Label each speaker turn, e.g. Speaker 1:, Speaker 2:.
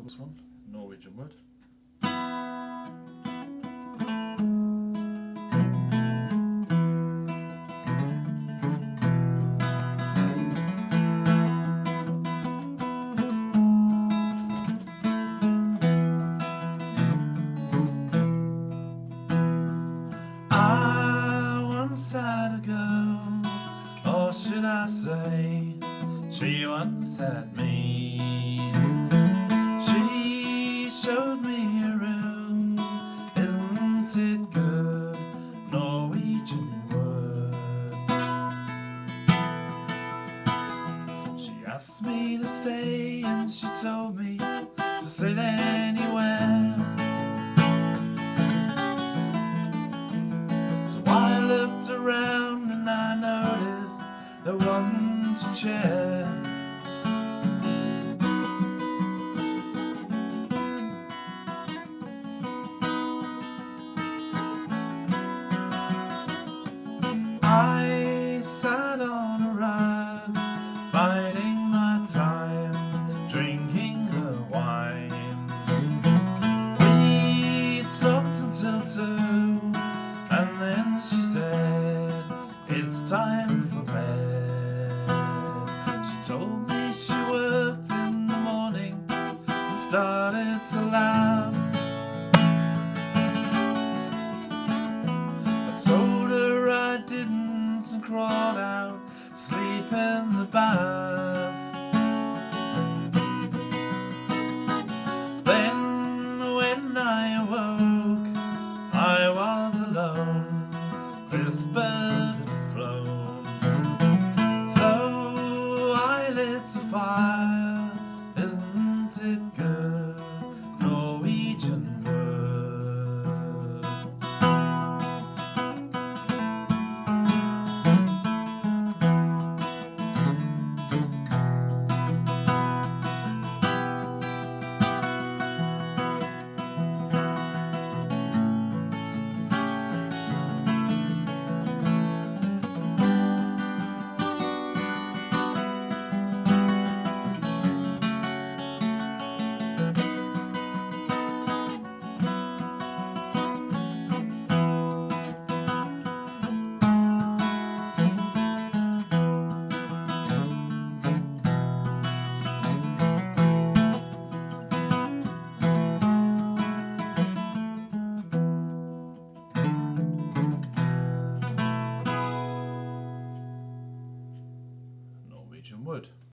Speaker 1: Beatles one, Norwegian word. I once had a girl, or should I say, she once had me. She showed me a room, isn't it good, Norwegian word. She asked me to stay and she told me to sit anywhere. So I looked around and I noticed there wasn't a chair. I sat on a rug, biding my time, drinking her wine. We talked until 2, and then she said, "It's time for bed." She told me she worked in the morning and started to laugh. I told her I didn't and crawled out, sleep in the bath.